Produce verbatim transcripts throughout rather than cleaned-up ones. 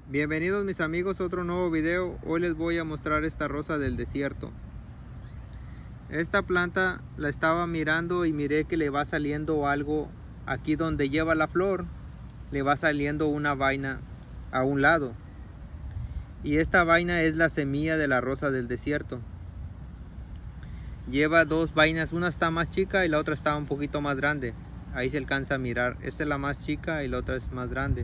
Bienvenidos mis amigos a otro nuevo video. Hoy les voy a mostrar esta rosa del desierto. Esta planta la estaba mirando y miré que le va saliendo algo aquí donde lleva la flor. Le va saliendo una vaina a un lado. Y esta vaina es la semilla de la rosa del desierto. Lleva dos vainas, una está más chica y la otra está un poquito más grande. Ahí se alcanza a mirar. Esta es la más chica y la otra es más grande.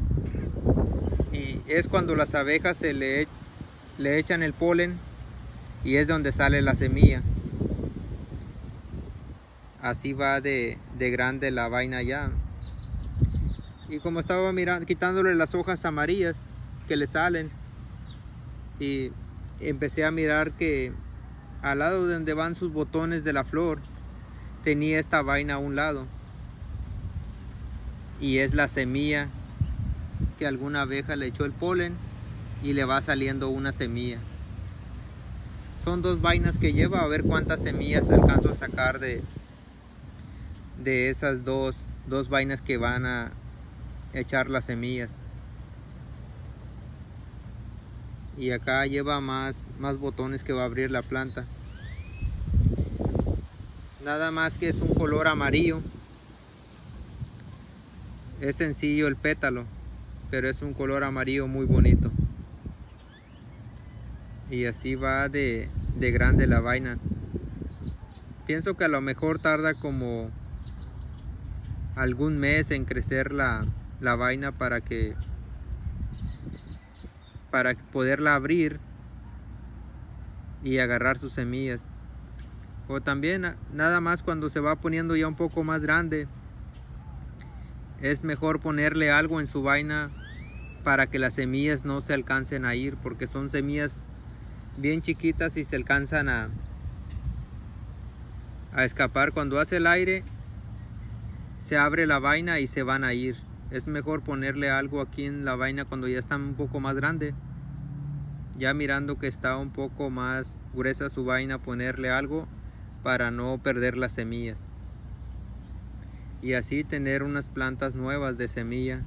Y es cuando las abejas se le, le echan el polen y es donde sale la semilla. Así va de, de grande la vaina ya. Y como estaba mirando, quitándole las hojas amarillas que le salen, y empecé a mirar que al lado de donde van sus botones de la flor tenía esta vaina a un lado, y es la semilla que alguna abeja le echó el polen y le va saliendo una semilla. Son dos vainas que lleva, a ver cuántas semillas alcanzo a sacar de, de esas dos, dos vainas que van a echar las semillas. Y acá lleva más, más botones que va a abrir la planta. Nada más que es un color amarillo. Es sencillo el pétalo, pero es un color amarillo muy bonito. Y así va de, de grande la vaina. Pienso que a lo mejor tarda como algún mes en crecer la, la vaina para que para poderla abrir y agarrar sus semillas. O también nada más cuando se va poniendo ya un poco más grande, es mejor ponerle algo en su vaina para que las semillas no se alcancen a ir, porque son semillas bien chiquitas y se alcanzan a, a escapar. Cuando hace el aire se abre la vaina y se van a ir. Es mejor ponerle algo aquí en la vaina cuando ya está un poco más grande. Ya mirando que está un poco más gruesa su vaina, ponerle algo para no perder las semillas. Y así tener unas plantas nuevas de semilla.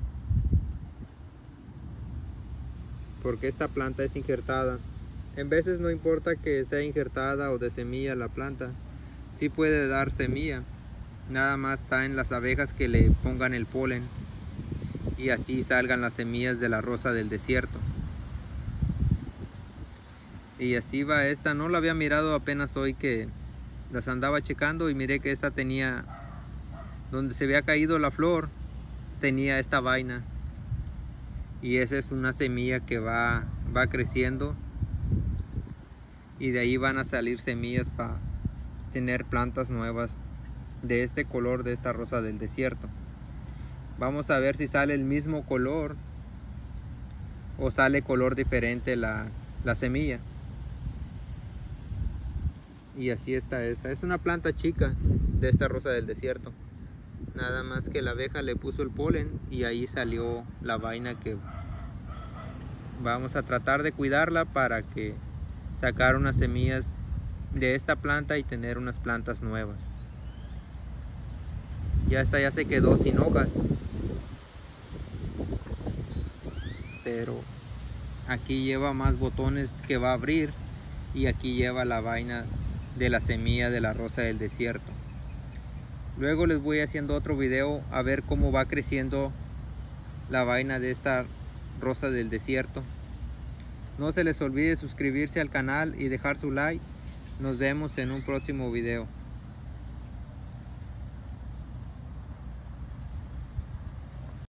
Porque esta planta es injertada. En veces no importa que sea injertada o de semilla la planta. Sí puede dar semilla. Nada más está en las abejas que le pongan el polen y así salgan las semillas de la rosa del desierto. Y así va esta. No la había mirado apenas hoy que las andaba checando y miré que esta tenía, donde se había caído la flor, tenía esta vaina. Y esa es una semilla que va, va creciendo y de ahí van a salir semillas para tener plantas nuevas de este color, de esta rosa del desierto. Vamos a ver si sale el mismo color o sale color diferente la, la semilla. Y así está esta. Es una planta chica de esta rosa del desierto. Nada más que la abeja le puso el polen y ahí salió la vaina, que vamos a tratar de cuidarla para que sacar unas semillas de esta planta y tener unas plantas nuevas. Ya esta ya se quedó sin hojas, pero aquí lleva más botones que va a abrir y aquí lleva la vaina de la semilla de la rosa del desierto. Luego les voy haciendo otro video a ver cómo va creciendo la vaina de esta rosa del desierto. No se les olvide suscribirse al canal y dejar su like. Nos vemos en un próximo video.